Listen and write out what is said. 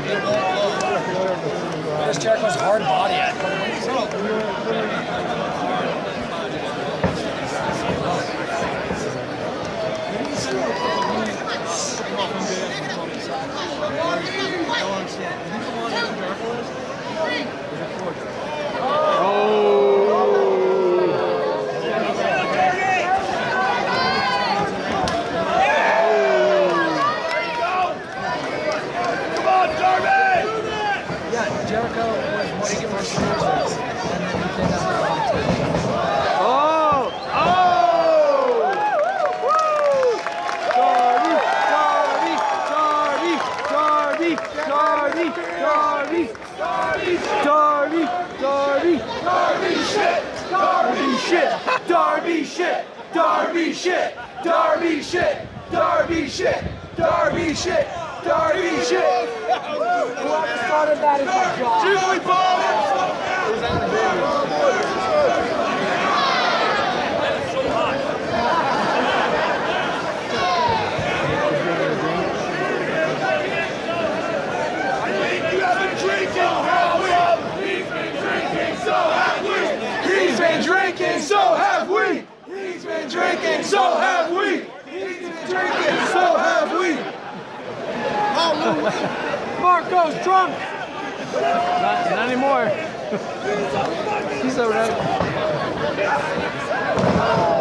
Where's Jericho's hard body at? Jericho was taking more seriously, and then he did that. Darby shit! Darby shit! Darby shit! Darby shit! Darby shit! Darby shit! Whoever started that is my job. Julie Ball! You have been drinking, so have we. He's been drinking, so have we. He's been drinking, so have we. He's been drinking, so have we. Marco's drunk! Not anymore. He's alright.